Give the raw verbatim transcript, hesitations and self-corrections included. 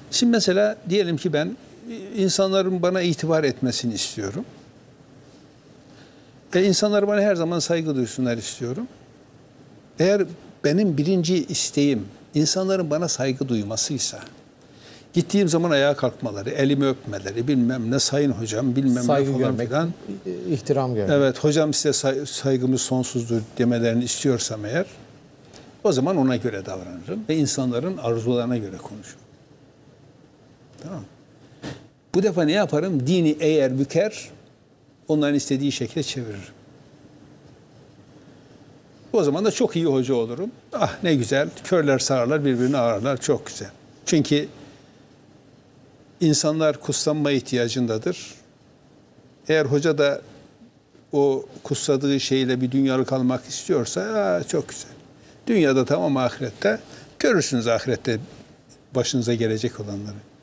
Şimdi mesela diyelim ki ben insanların bana itibar etmesini istiyorum. E insanlar bana her zaman saygı duysunlar istiyorum. Eğer benim birinci isteğim insanların bana saygı duymasıysa, gittiğim zaman ayağa kalkmaları, elimi öpmeleri, bilmem ne sayın hocam, bilmem saygı ne falan görmek, filan. ihtiram görmek. Evet, hocam size say saygımız sonsuzdur demelerini istiyorsam eğer, o zaman ona göre davranırım ve insanların arzularına göre konuşurum. Tamam. Bu defa ne yaparım? Dini eğer büker, onların istediği şekilde çeviririm. O zaman da çok iyi hoca olurum. Ah ne güzel, körler sağırlar, birbirini ağırlar, çok güzel. Çünkü insanlar kutsanma ihtiyacındadır. Eğer hoca da o kutsadığı şeyle bir dünyalık almak istiyorsa aa, çok güzel. Dünyada tamam, ahirette görürsünüz ahirette başınıza gelecek olanları.